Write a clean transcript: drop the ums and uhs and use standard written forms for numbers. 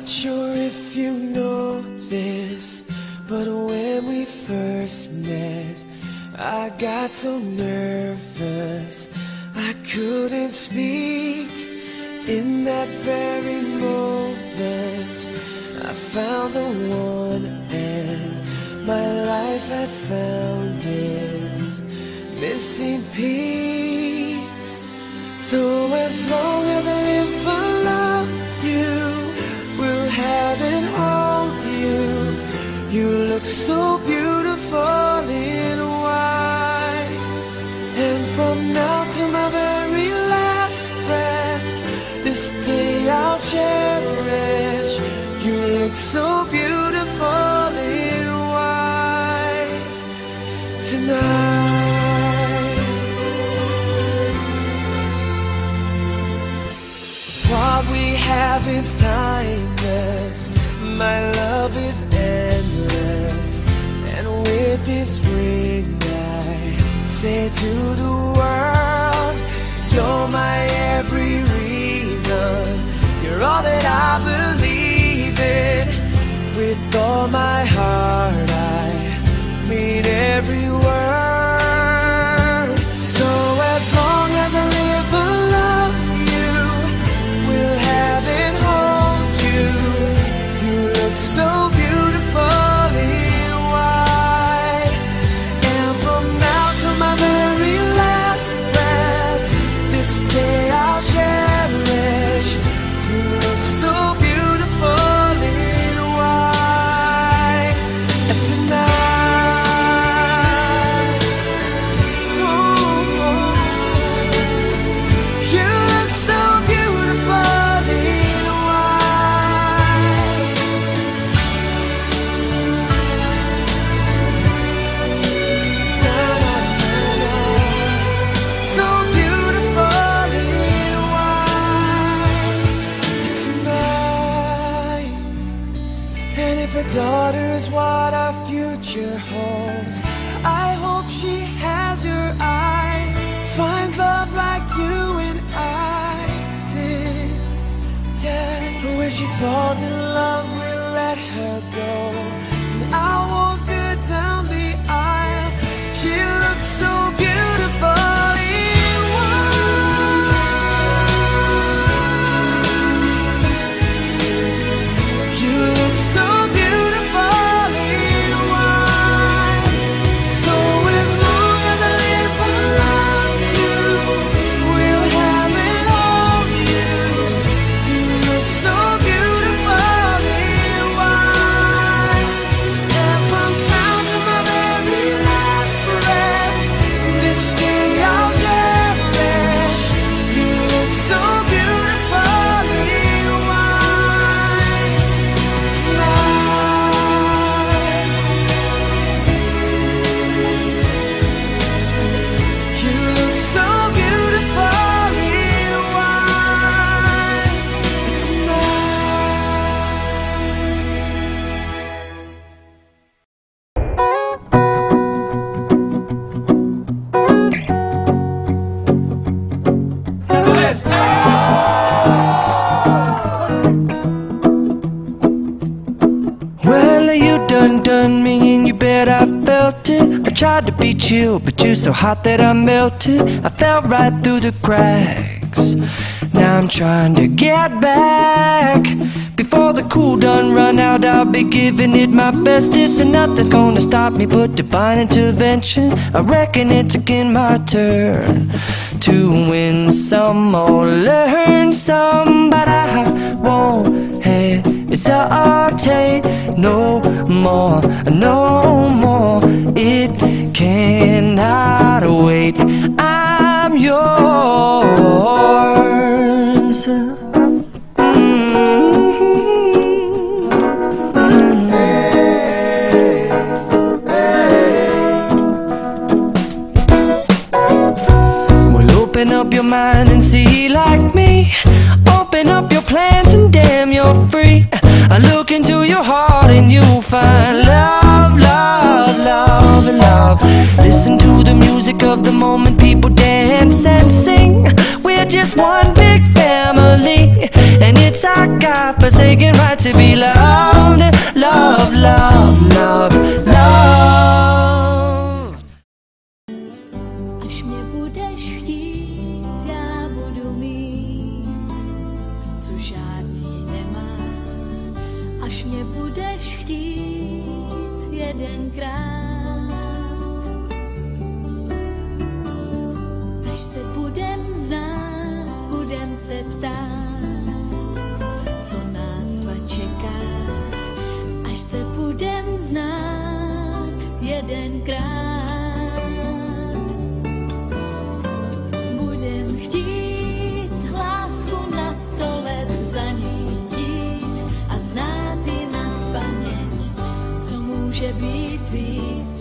Not sure if you know this, but when we first met, I got so nervous I couldn't speak. In that very moment, I found the one, and my life had found its missing piece. So as long as I live, I love you, will have and hold you. You look so beautiful in white, and from now to my very last breath, this day I'll cherish. You look so beautiful in white tonight. What we have is timeless, my love is endless, and with this ring I say to the world, you're my every reason, you're all that I believe in. With all my heart I mean every word. So as long as I live, I love you, will have and hold you. You look so beautiful in white, and from now to my very last breath, this day I'll cherish. You look so beautiful in white tonight. Ooh, you look so beautiful in white. Na, na, na, na. So beautiful in white tonight. And if a daughter is what our future holds, I hope she has your eyes, finds love like you and I did. Yeah, but when she falls in love, we'll let her go, and I'll walk her down the aisle. She looks so beautiful in white. You look so beautiful in white. So as long as I live, I love you, will have and hold you. You look so beautiful in white, and from now to my very last breath, this day I'll cherish. You look so beautiful in white tonight. You look so beautiful in white Well, you done me and you bet I felt it. I tried to be chill, but you're so hot that I melted. I fell right through the cracks. Now I'm trying to get back. Before the cool done run out, I'll be giving it my best. This and nothing's gonna stop me but divine intervention. I reckon it's again my turn to win some or learn some, but I won't hesitate no more, no more. It cannot wait. I'm yours. Well, open up your mind and see like me. Open up your plans and damn, you're free. I look into your heart and you'll find love, love, love, and love. Listen to the music of the moment, people dance and sing. We're just one big family, and it's minutes I got, forsaken right to be loved. Love, love, love, love. Až mě budeš chtít, já budu mít, co žádný nemá. Až mě budeš chtít jedenkrát, až se budem znát, budem se ptát, co nás dva čeká. Až se budem znát jedenkrát, budem chtít lásku na 100 let za ní jít a znát ji naspaměť, co může být víc